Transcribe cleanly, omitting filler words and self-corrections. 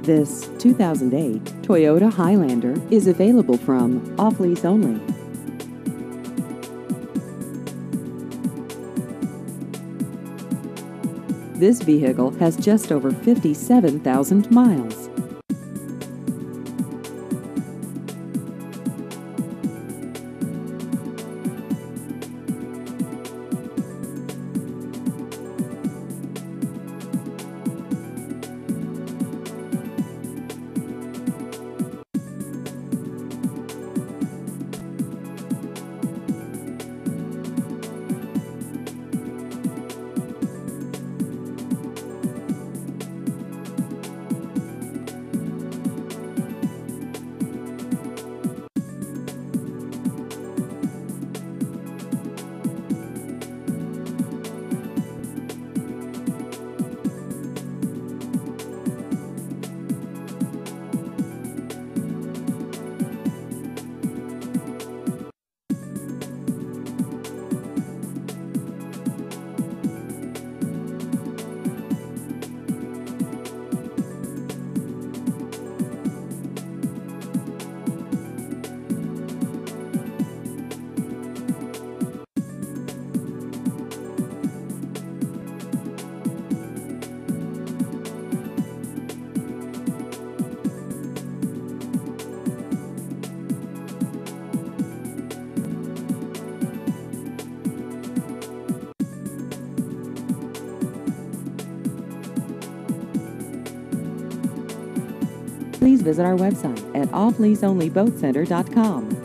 This 2008 Toyota Highlander is available from off-lease only. This vehicle has just over 57,000 miles. Please visit our website at offleaseonlyboatcenter.com.